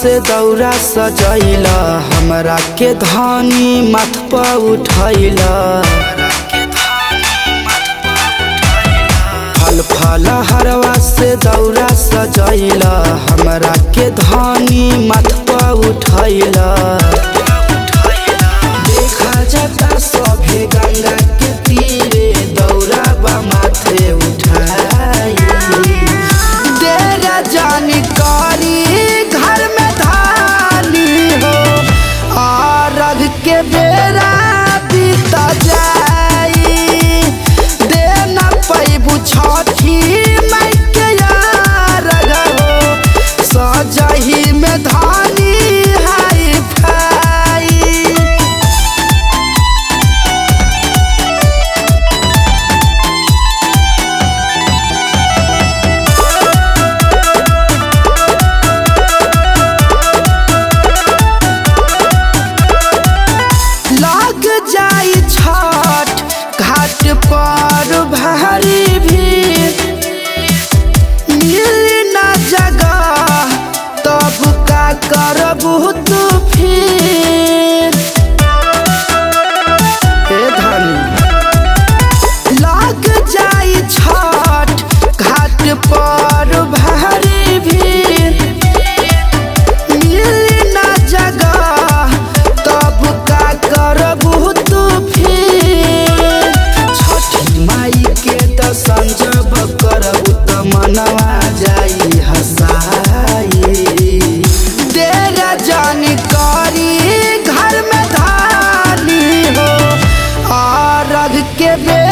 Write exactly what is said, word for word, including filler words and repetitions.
से दौरा सजैला, हमरा के धानी माथ पर उठैला। फल फल हरवा से दौरा सजैला, हमरा के धानी माथ पर उठैला। देखा जाता सभे गंगा के तीरे, दौरा बा माथे उठाई। तेरा जानकारी घर में धानी हो, आरग के बेरा बीता जाई। देना पैबू छठी मैं के यारग हो, सजही में धानी हाई फाई। लग जाई छठ घाट पर भारी भीड़, मिली न जगह तब का करबू तू फिर। हे धनी लग जाई छठ घाट पर भारी भीड़, मिली न जगह तब का करबू तू फिर। छठी माई के दर्शन जब करबू त मनवा जाई हसाई। तेरा जानकारी घर में धानी हो, आरग के